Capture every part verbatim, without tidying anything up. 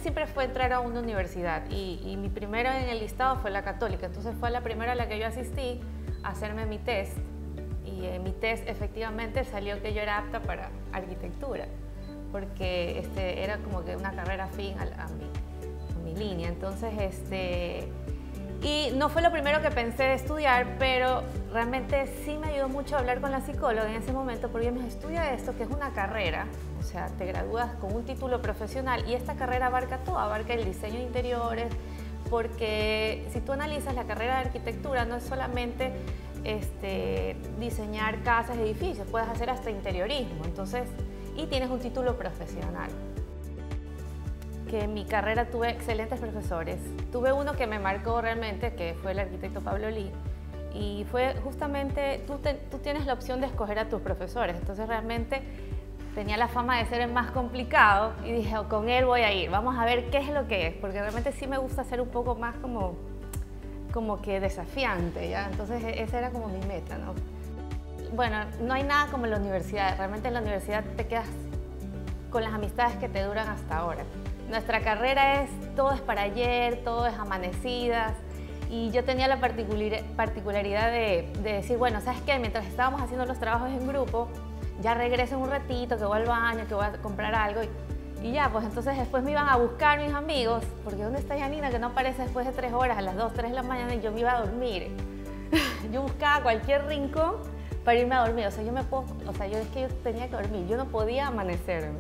siempre fue entrar a una universidad y, y mi primero en el listado fue la Católica, entonces fue la primera a la que yo asistí a hacerme mi test y en mi test efectivamente salió que yo era apta para arquitectura, porque este, era como que una carrera afín a, a, mi, a mi línea. Entonces, este, y no fue lo primero que pensé de estudiar, pero realmente sí me ayudó mucho a hablar con la psicóloga en ese momento, porque ella me dijo, estudia esto, que es una carrera, o sea, te gradúas con un título profesional y esta carrera abarca todo, abarca el diseño de interiores, porque si tú analizas la carrera de arquitectura no es solamente este, diseñar casas, edificios, puedes hacer hasta interiorismo, entonces, y tienes un título profesional. Que en mi carrera tuve excelentes profesores. Tuve uno que me marcó realmente, que fue el arquitecto Pablo Lee, y fue justamente, tú, te, tú tienes la opción de escoger a tus profesores, entonces realmente tenía la fama de ser el más complicado y dije, oh, con él voy a ir, vamos a ver qué es lo que es, porque realmente sí me gusta ser un poco más como, como que desafiante, ¿ya? Entonces esa era como mi meta, ¿no? Bueno, no hay nada como en la universidad, realmente en la universidad te quedas con las amistades que te duran hasta ahora. Nuestra carrera es, todo es para ayer, todo es amanecidas, y yo tenía la particularidad de, de decir, bueno, ¿sabes qué? Mientras estábamos haciendo los trabajos en grupo, ya regreso en un ratito, que voy al baño, que voy a comprar algo, y, y ya, pues entonces después me iban a buscar mis amigos, porque ¿dónde está Janina? Que no aparece después de tres horas, a las dos, tres de la mañana, y yo me iba a dormir. Yo buscaba cualquier rincón para irme a dormir, o sea, yo me puedo, o sea, yo es que yo tenía que dormir, yo no podía amanecerme.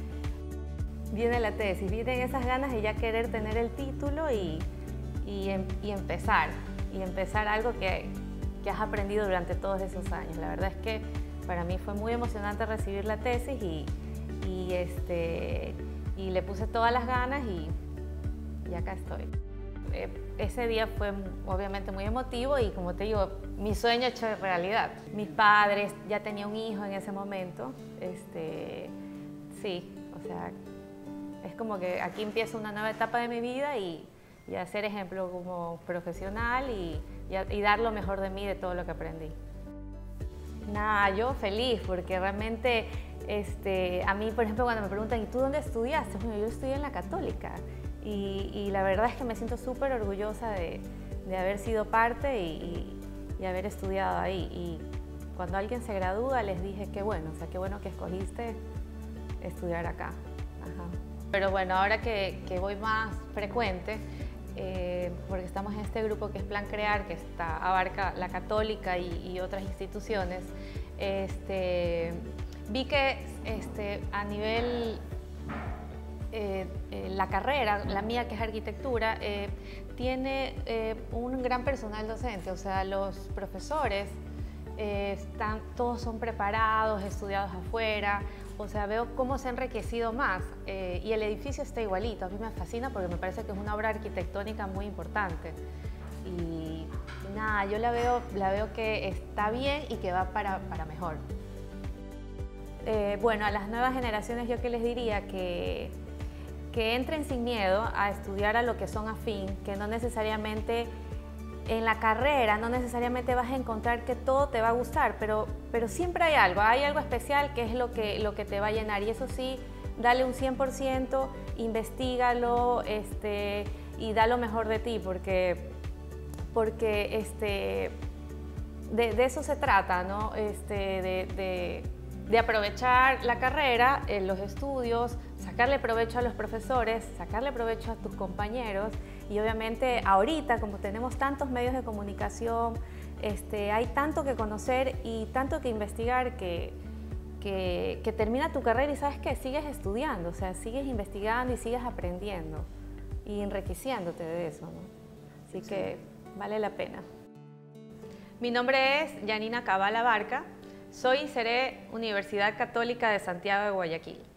Viene la tesis, vienen esas ganas de ya querer tener el título y, y, em, y empezar, y empezar algo que, que has aprendido durante todos esos años. La verdad es que para mí fue muy emocionante recibir la tesis y, y, este, y le puse todas las ganas y, y acá estoy. Eh, ese día fue obviamente muy emotivo y, como te digo, mi sueño hecho realidad. Mis padres, ya tenía un hijo en ese momento, este, sí, o sea, es como que aquí empieza una nueva etapa de mi vida y, y a ser ejemplo como profesional y, y, a, y dar lo mejor de mí, de todo lo que aprendí. Nada, yo feliz porque realmente este, a mí, por ejemplo, cuando me preguntan ¿y tú dónde estudiaste? Bueno, yo estudié en la Católica y, y la verdad es que me siento súper orgullosa de, de haber sido parte y, y, y haber estudiado ahí. Y cuando alguien se gradúa les dije qué bueno, o sea, qué bueno que escogiste estudiar acá. Ajá. Pero bueno, ahora que, que voy más frecuente, eh, porque estamos en este grupo que es Plan Crear, que está, abarca la Católica y, y otras instituciones, este, vi que este, a nivel, eh, eh, la carrera, la mía que es arquitectura, eh, tiene eh, un gran personal docente, o sea, los profesores eh, están, todos son preparados, estudiados afuera. O sea, veo cómo se ha enriquecido más eh, y el edificio está igualito. A mí me fascina porque me parece que es una obra arquitectónica muy importante. Y nada, yo la veo, la veo que está bien y que va para, para mejor. Eh, bueno, a las nuevas generaciones yo que les diría que, que entren sin miedo a estudiar a lo que son afín, que no necesariamente en la carrera no necesariamente vas a encontrar que todo te va a gustar, pero, pero siempre hay algo, hay algo especial que es lo que, lo que te va a llenar y eso sí, dale un cien por ciento, investígalo este, y da lo mejor de ti porque, porque este, de, de eso se trata, ¿no? Este, de, de, de aprovechar la carrera, eh, los estudios, sacarle provecho a los profesores, sacarle provecho a tus compañeros. Y obviamente ahorita, como tenemos tantos medios de comunicación, este, hay tanto que conocer y tanto que investigar que, que, que termina tu carrera y ¿sabes qué? Sigues estudiando, o sea, sigues investigando y sigues aprendiendo y enriqueciéndote de eso, ¿no? Así sí. Que vale la pena. Mi nombre es Janina Cabal Abarca, soy y seré Universidad Católica de Santiago de Guayaquil.